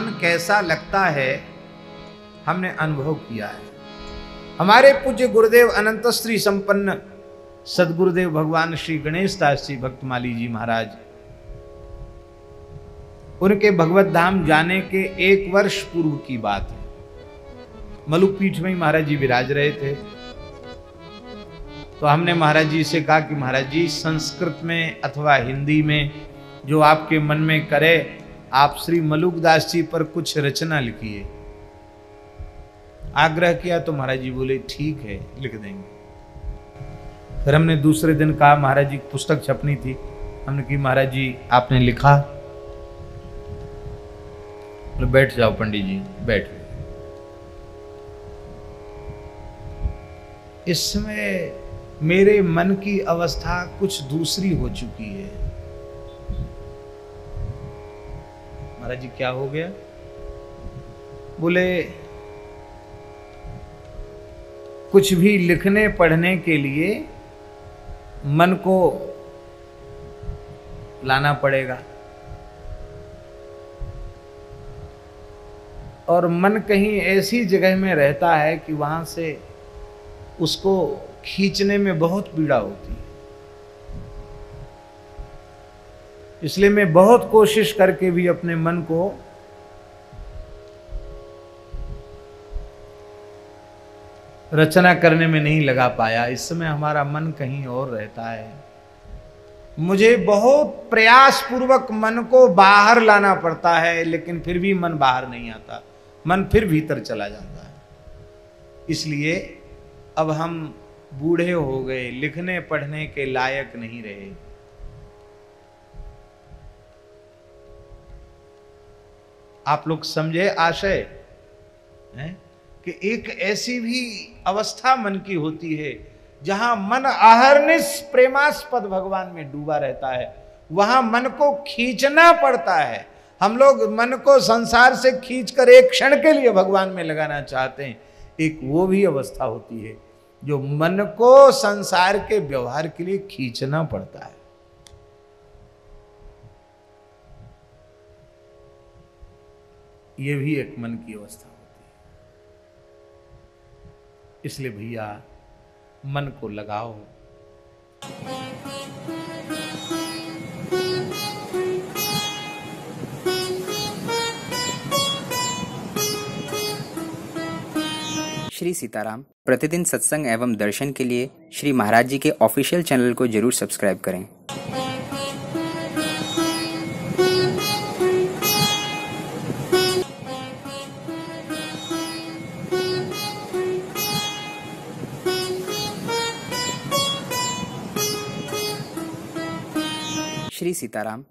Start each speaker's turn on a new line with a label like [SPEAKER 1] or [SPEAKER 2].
[SPEAKER 1] मन कैसा लगता है हमने अनुभव किया है। हमारे पूज्य गुरुदेव अनंत श्री संपन्न सदगुरुदेव भगवान श्री गणेश दास जी भक्तमाली जी महाराज, उनके भगवत धाम जाने के 1 वर्ष पूर्व की बात है। मलुक पीठ में ही महाराज जी विराज रहे थे। तो हमने महाराज जी से कहा कि महाराज जी संस्कृत में अथवा हिंदी में जो आपके मन में करे, आप श्री मलुक दास जी पर कुछ रचना लिखिए। आग्रह किया तो महाराज जी बोले ठीक है, लिख देंगे। फिर हमने दूसरे दिन कहा महाराज जी पुस्तक छपनी थी, हमने कहा महाराज जी आपने लिखा? बोले बैठ जाओ पंडित जी, बैठ। इस समय मेरे मन की अवस्था कुछ दूसरी हो चुकी है। महाराज जी क्या हो गया? बोले कुछ भी लिखने पढ़ने के लिए मन को लाना पड़ेगा, और मन कहीं ऐसी जगह में रहता है कि वहां से उसको खींचने में बहुत पीड़ा होती है। इसलिए मैं बहुत कोशिश करके भी अपने मन को रचना करने में नहीं लगा पाया। इस समय हमारा मन कहीं और रहता है। मुझे बहुत प्रयास पूर्वक मन को बाहर लाना पड़ता है, लेकिन फिर भी मन बाहर नहीं आता, मन फिर भीतर चला जाता है। इसलिए अब हम बूढ़े हो गए, लिखने पढ़ने के लायक नहीं रहे। आप लोग समझे आशय है कि एक ऐसी भी अवस्था मन की होती है जहां मन अहर्निश प्रेमास्पद भगवान में डूबा रहता है, वहां मन को खींचना पड़ता है। हम लोग मन को संसार से खींचकर एक क्षण के लिए भगवान में लगाना चाहते हैं। एक वो भी अवस्था होती है जो मन को संसार के व्यवहार के लिए खींचना पड़ता है। ये भी एक मन की अवस्था होती है। इसलिए भैया मन को लगाओ।
[SPEAKER 2] श्री सीताराम प्रतिदिन सत्संग एवं दर्शन के लिए श्री महाराज जी के ऑफिशियल चैनल को जरूर सब्सक्राइब करें। श्री सीताराम।